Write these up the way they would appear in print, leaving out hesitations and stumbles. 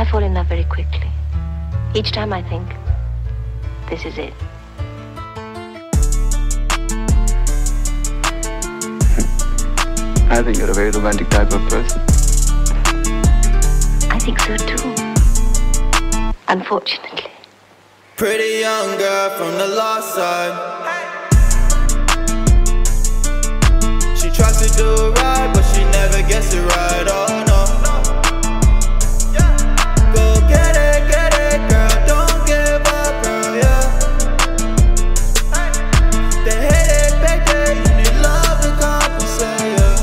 I fall in love very quickly. Each time I think, this is it. I think you're a very romantic type of person. I think so too. Unfortunately. Pretty young girl from the lost side. She tries to do it right, but she never gets it right. Oh no. Go get it, girl. Don't give up, girl, yeah. The headache back there, you need love to compensate, yeah.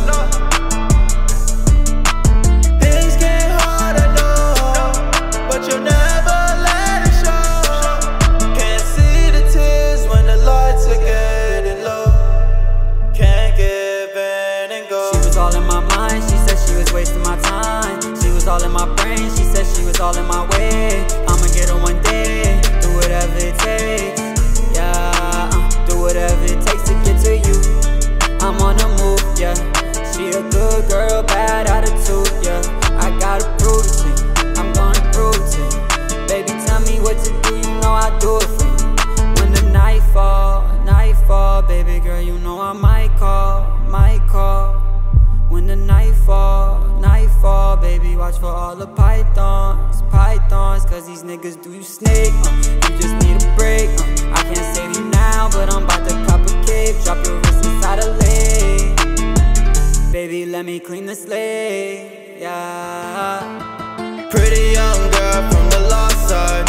Things get hard, I know, but you'll never let it show. Can't see the tears when the lights are getting low. Can't give in and go. She was all in my mind, she said she was wasting my time. She was all in my brain, she said she was all in my way. I'ma get her one day, do whatever it takes. Yeah, do whatever it takes to get to you. I'm on the move, yeah. She a good girl, bad attitude, yeah. I gotta prove it to you, I'm gonna prove it to you. Baby, tell me what to do, you know I do it for you. When the night fall, baby girl, you know I might call. When the night fall, baby, watch for all the pythons, cause these niggas do you snake, you just need a break, I can't save you now, but I'm about to cop a cake, drop your wrist inside a lake. Baby, let me clean the slate, yeah. Pretty young girl from the lost side.